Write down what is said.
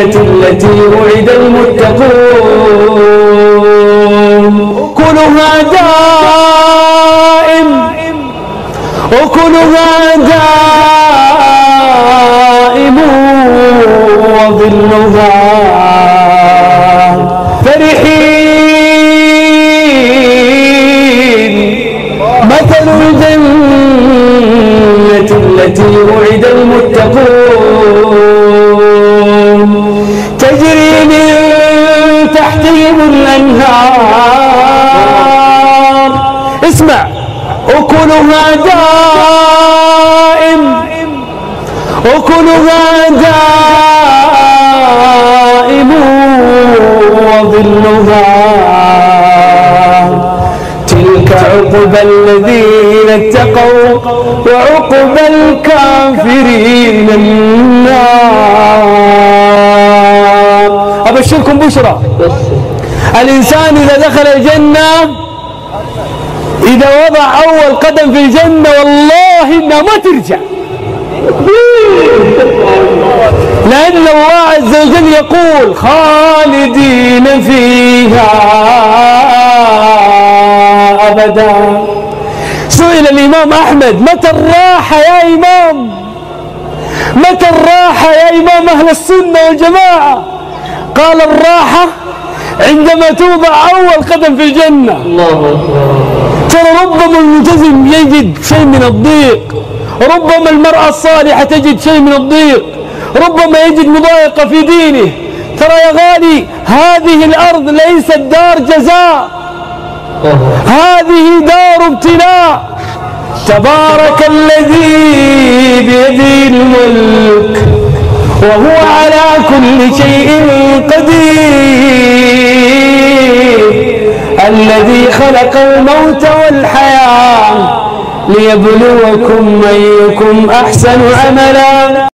التي وعد المتقون كلها دائم وكلها دائم وظلها فرحين مثل الجنة التي وعد المتقون تجري من تحتهم الأنهار اسمع أكلها دائم أكلها دائم وظلها تلك عقبى الذين اتقوا وعقبى الكافرين النار. أبشركم بشرى، الإنسان إذا دخل الجنة إذا وضع أول قدم في الجنة والله إنها ما ترجع، لأن الله عز وجل يقول خالدين فيها أبدا. سئل الإمام أحمد متى الراحة يا إمام؟ متى الراحة يا إمام أهل السنة والجماعة؟ قال الراحة عندما توضع أول قدم في الجنة. ترى ربما الملتزم يجد شيء من الضيق، ربما المرأة الصالحة تجد شيء من الضيق، ربما يجد مضايقة في دينه. ترى يا غالي هذه الأرض ليست دار جزاء، هذه دار ابتلاء. تبارك الذي بيده الملك وهو على كل شيء قدير، الذي خلق الموت والحياة ليبلوكم أيكم أحسن عملا.